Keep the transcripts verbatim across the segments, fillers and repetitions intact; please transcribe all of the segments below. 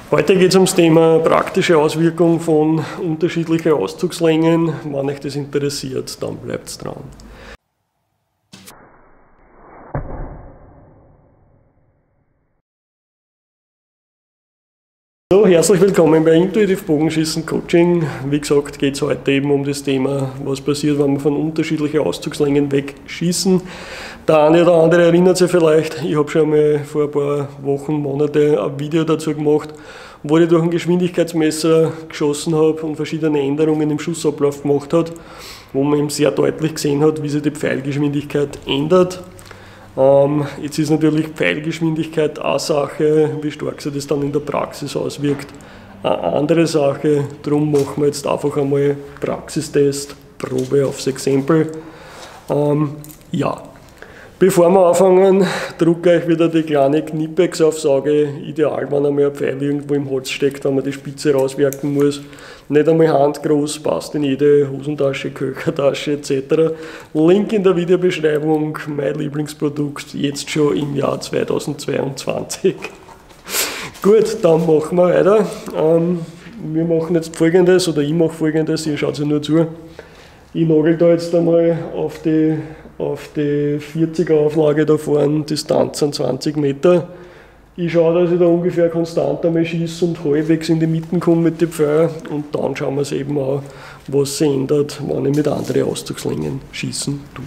Heute geht es ums Thema praktische Auswirkung von unterschiedlichen Auszugslängen. Wenn euch das interessiert, dann bleibt dran. So, herzlich willkommen bei Intuitiv Bogenschießen Coaching. Wie gesagt, geht es heute eben um das Thema, was passiert, wenn wir von unterschiedlichen Auszugslängen weg schießen. Der eine oder andere erinnert sich vielleicht, ich habe schon mal vor ein paar Wochen, Monaten ein Video dazu gemacht, wo ich durch ein Geschwindigkeitsmesser geschossen habe und verschiedene Änderungen im Schussablauf gemacht hat, wo man eben sehr deutlich gesehen hat, wie sich die Pfeilgeschwindigkeit ändert. Ähm, jetzt ist natürlich Pfeilgeschwindigkeit eine Sache, wie stark sich das dann in der Praxis auswirkt, eine andere Sache. Darum machen wir jetzt einfach einmal Praxistest, Probe aufs Exempel. Ähm, ja. Bevor wir anfangen, drücke ich wieder die kleine Knipex aufs Auge. Ideal, wenn einmal ein Pfeil irgendwo im Holz steckt, wenn man die Spitze rauswerken muss. Nicht einmal handgroß, passt in jede Hosentasche, Köchertasche et cetera. Link in der Videobeschreibung, mein Lieblingsprodukt, jetzt schon im Jahr zweitausendzweiundzwanzig. Gut, dann machen wir weiter. Ähm, wir machen jetzt Folgendes, oder ich mache Folgendes, ihr schaut sich nur zu. Ich nagel da jetzt einmal auf die, auf die vierziger Auflage da vorne, Distanz an zwanzig Meter. Ich schaue, dass ich da ungefähr konstant einmal schieße und halbwegs in die Mitte komme mit den Pfeilen und dann schauen wir es eben an, was sich ändert, wenn ich mit anderen Auszugslängen schießen tue.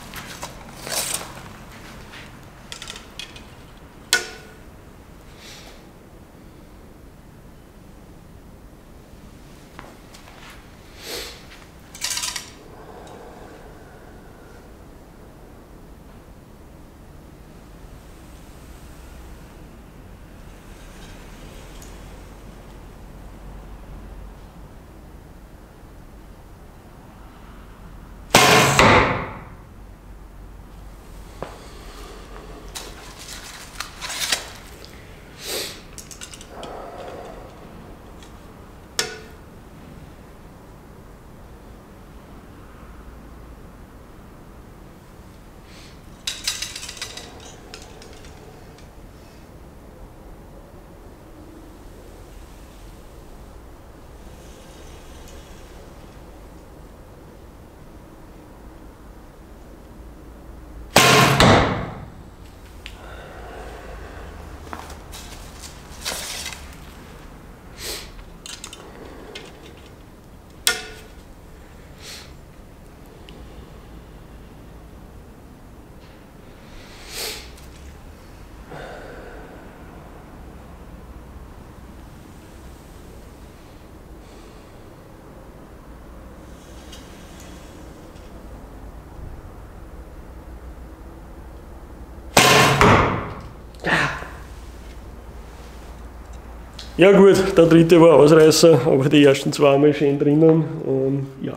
Ja gut, der dritte war Ausreißer, aber die ersten zwei mal schön drinnen. Und ja.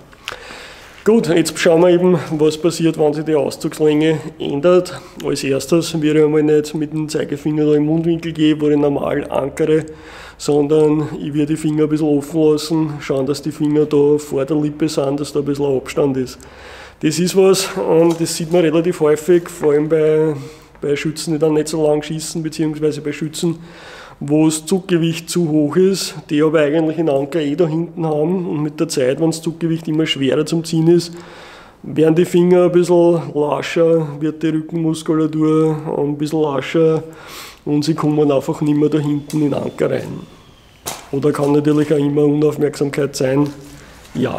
Gut, jetzt schauen wir eben, was passiert, wenn sich die Auszugslänge ändert. Als erstes würde ich einmal nicht mit dem Zeigefinger da im Mundwinkel gehen, wo ich normal ankere, sondern ich würde die Finger ein bisschen offen lassen, schauen, dass die Finger da vor der Lippe sind, dass da ein bisschen Abstand ist. Das ist was, das sieht man relativ häufig, vor allem bei, bei Schützen, die dann nicht so lang schießen, beziehungsweise bei Schützen, wo das Zuggewicht zu hoch ist, die aber eigentlich den Anker eh da hinten haben und mit der Zeit, wenn das Zuggewicht immer schwerer zum Ziehen ist, werden die Finger ein bisschen lascher, wird die Rückenmuskulatur ein bisschen lascher und sie kommen einfach nicht mehr da hinten in den Anker rein. Oder kann natürlich auch immer Unaufmerksamkeit sein, ja.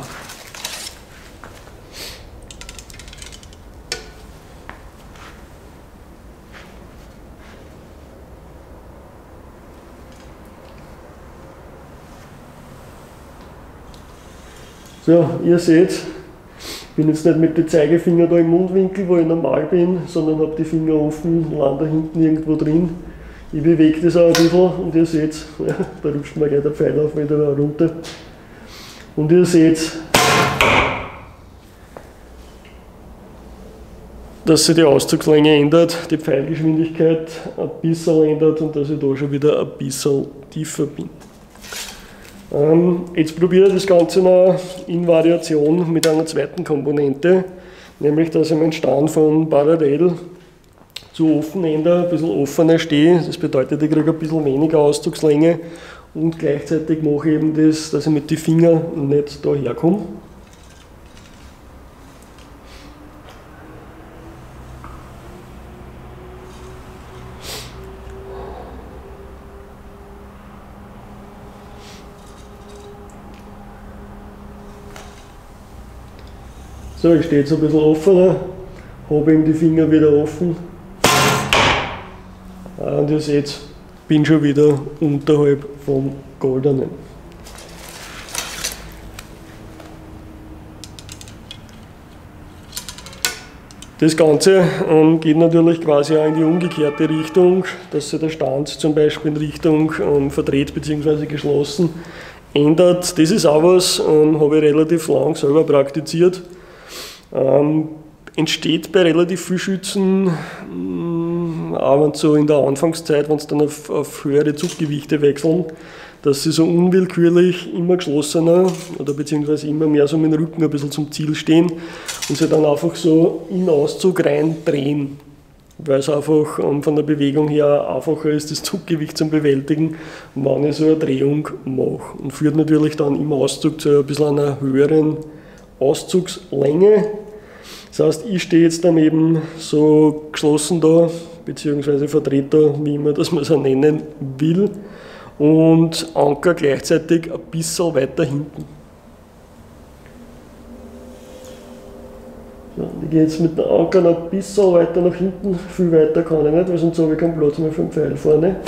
So, ihr seht, ich bin jetzt nicht mit den Zeigefinger da im Mundwinkel, wo ich normal bin, sondern habe die Finger offen, lande da hinten irgendwo drin. Ich bewege das auch ein bisschen und ihr seht, ja, da rutscht mir gleich der Pfeil auf wieder runter. Und ihr seht, dass sich die Auszugslänge ändert, die Pfeilgeschwindigkeit ein bisschen ändert und dass ich da schon wieder ein bisschen tiefer bin. Ähm, jetzt probiere ich das Ganze noch in Variation mit einer zweiten Komponente, nämlich dass ich meinen Stand von parallel zu offen ändere, ein bisschen offener stehe. Das bedeutet, ich kriege ein bisschen weniger Auszugslänge und gleichzeitig mache ich eben das, dass ich mit den Fingern nicht da herkomme. So, ich stehe jetzt ein bisschen offener, habe eben die Finger wieder offen. Und ihr seht, bin schon wieder unterhalb vom Goldenen. Das Ganze ähm, geht natürlich quasi auch in die umgekehrte Richtung, dass sich der Stand zum Beispiel in Richtung ähm, verdreht bzw. geschlossen ändert. Das ist auch was, ähm, habe ich relativ lang selber praktiziert. Ähm, entsteht bei relativ vielen Schützen, mh, auch wenn so in der Anfangszeit, wenn sie dann auf, auf höhere Zuggewichte wechseln, dass sie so unwillkürlich immer geschlossener oder beziehungsweise immer mehr so mit dem Rücken ein bisschen zum Ziel stehen und sie dann einfach so in den Auszug rein drehen, weil es einfach ähm, von der Bewegung her einfacher ist, das Zuggewicht zu bewältigen, wenn ich so eine Drehung mache. Und führt natürlich dann im Auszug zu ein bisschen einer höheren Auszugslänge. Das heißt, ich stehe jetzt dann eben so geschlossen da, beziehungsweise verdreht da, wie immer das man es auch nennen will, und Anker gleichzeitig ein bisschen weiter hinten. So, ich gehe jetzt mit dem Anker noch ein bisschen weiter nach hinten, viel weiter kann ich nicht, weil sonst habe ich keinen Platz mehr für den Pfeil vorne.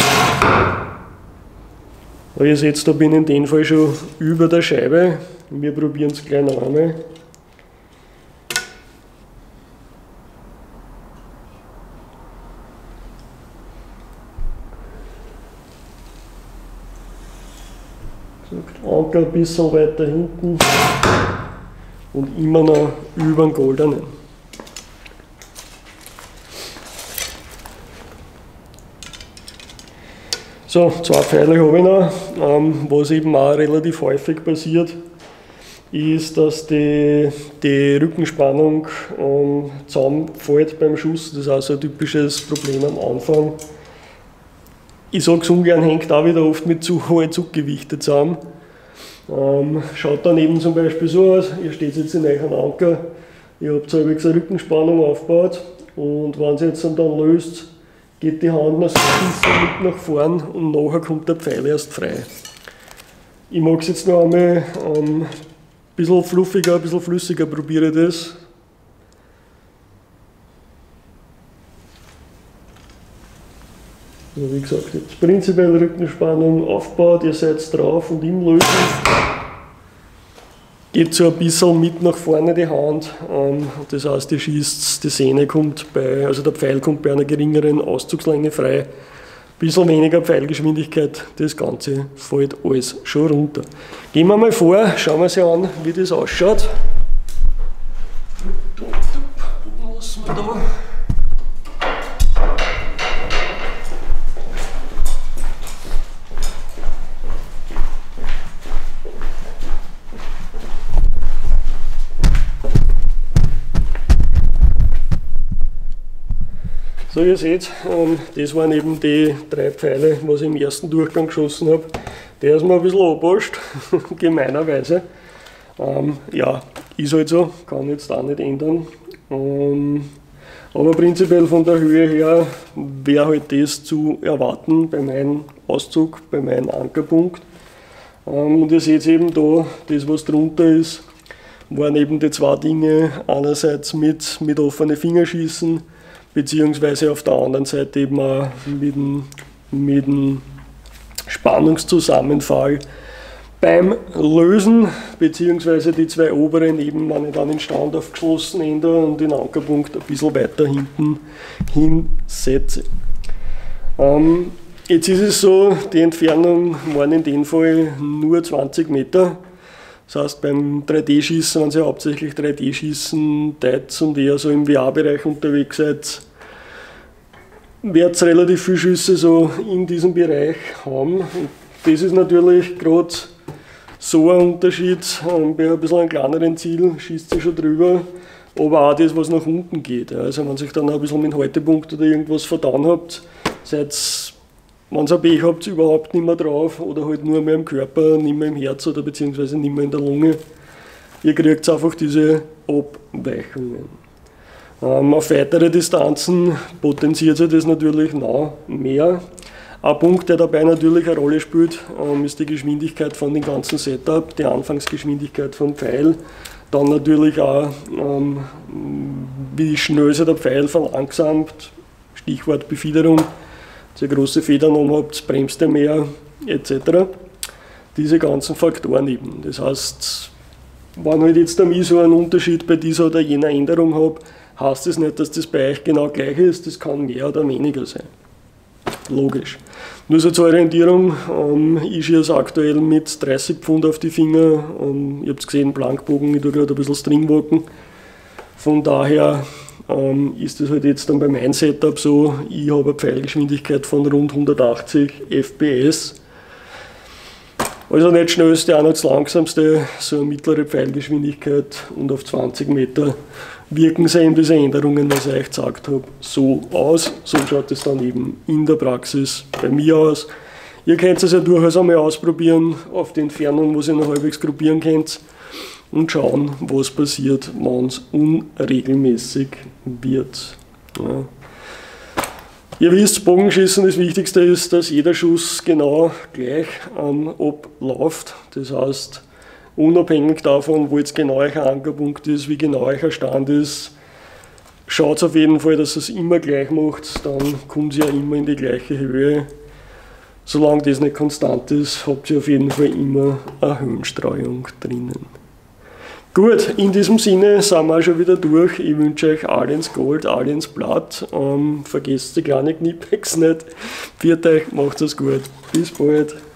Aber ihr seht, da bin ich in dem Fall schon über der Scheibe. Wir probieren es gleich noch einmal. Anker ein bisschen weiter hinten und immer noch über den Goldenen. So, zwei Pfeile habe ich noch. Ähm, was eben auch relativ häufig passiert, ist, dass die, die Rückenspannung ähm, zusammenfällt beim Schuss. Das ist auch so ein typisches Problem am Anfang. Ich sage es ungern, hängt auch wieder oft mit zu hohen Zuggewichten zusammen. Ähm, schaut dann eben zum Beispiel so aus, ihr steht jetzt in euren Anker, ihr habt halbwegs eine Rückenspannung aufgebaut und wenn sie jetzt dann löst, geht die Hand noch so ein bisschen mit nach vorn und nachher kommt der Pfeil erst frei. Ich mag es jetzt noch einmal ähm, ein bisschen fluffiger, ein bisschen flüssiger, probiere das. Also wie gesagt, jetzt prinzipiell Rückenspannung aufgebaut, ihr seid drauf und im Lösen geht so ein bisschen mit nach vorne die Hand. Ähm, das heißt, ihr schießt, die Sehne kommt bei, also der Pfeil kommt bei einer geringeren Auszugslänge frei. Ein bisschen weniger Pfeilgeschwindigkeit, das Ganze fällt alles schon runter. Gehen wir mal vor, schauen wir uns an, wie das ausschaut. Was haben wir da? So, ihr seht, das waren eben die drei Pfeile, was ich im ersten Durchgang geschossen habe. Der ist mir ein bisschen angepasst, gemeinerweise. Ähm, ja, ist halt so, kann jetzt auch nicht ändern. Ähm, aber prinzipiell von der Höhe her wäre halt das zu erwarten bei meinem Auszug, bei meinem Ankerpunkt. Ähm, und ihr seht eben da, das was drunter ist, waren eben die zwei Dinge, einerseits mit, mit offenen Fingerschießen, beziehungsweise auf der anderen Seite eben auch mit dem, mit dem Spannungszusammenfall beim Lösen, beziehungsweise die zwei oberen eben, wenn ich dann den Stand auf geschlossen ändere und den Ankerpunkt ein bisschen weiter hinten hinsetze. Ähm, jetzt ist es so, die Entfernung waren in dem Fall nur zwanzig Meter. Das heißt, beim drei D-Schießen, wenn Sie hauptsächlich drei D-Schießen, Tights und eher so im V R-Bereich unterwegs seid, werdet ihr relativ viele Schüsse so in diesem Bereich haben. Und das ist natürlich gerade so ein Unterschied. Bei ein bisschen einem kleineren Ziel schießt ihr schon drüber, aber auch das, was nach unten geht. Also wenn sich dann ein bisschen mit dem Haltepunkt oder irgendwas vertan habt, seid wenn ihr Pech habt, überhaupt nicht mehr drauf oder halt nur mehr im Körper, nicht mehr im Herz oder beziehungsweise nicht mehr in der Lunge. Ihr kriegt einfach diese Abweichungen. Ähm, auf weitere Distanzen potenziert sich das natürlich noch mehr. Ein Punkt, der dabei natürlich eine Rolle spielt, ähm, ist die Geschwindigkeit von dem ganzen Setup, die Anfangsgeschwindigkeit vom Pfeil. Dann natürlich auch, ähm, wie schnell sich der Pfeil verlangsamt, Stichwort Befiederung. Wenn ihr große Federn um habt, bremst ihr mehr, et cetera. Diese ganzen Faktoren eben. Das heißt, wenn halt jetzt ich so einen Unterschied bei dieser oder jener Änderung habe, heißt das nicht, dass das bei euch genau gleich ist, das kann mehr oder weniger sein. Logisch. Nur so zur Orientierung, ähm, ich schieße aktuell mit dreißig Pfund auf die Finger, ähm, ihr habt gesehen, Blankbogen, ich tue gerade ein bisschen Stringwalken. Von daher ähm, ist das halt jetzt dann bei meinem Setup so, ich habe eine Pfeilgeschwindigkeit von rund hundertachtzig F P S. Also nicht schnellste, auch nicht das langsamste, so eine mittlere Pfeilgeschwindigkeit und auf zwanzig Meter wirken sich eben diese Änderungen, was ich euch gesagt habe, so aus. So schaut es dann eben in der Praxis bei mir aus. Ihr könnt es ja durchaus einmal ausprobieren, auf die Entfernung, wo ihr noch halbwegs gruppieren könnt und schauen, was passiert, wenn es unregelmäßig wird. Ja. Ihr wisst, Bogenschießen, das Wichtigste ist, dass jeder Schuss genau gleich ähm, abläuft. Das heißt, unabhängig davon, wo jetzt genau euer Ankerpunkt ist, wie genau euer Stand ist, schaut auf jeden Fall, dass ihr es immer gleich macht, dann kommt ihr ja immer in die gleiche Höhe. Solange das nicht konstant ist, habt ihr auf jeden Fall immer eine Höhenstreuung drinnen. Gut, in diesem Sinne sind wir auch schon wieder durch. Ich wünsche euch alle ins Gold, alle ins Blatt. Ähm, vergesst die kleinen Kniepacks nicht. Viert euch, macht es gut. Bis bald.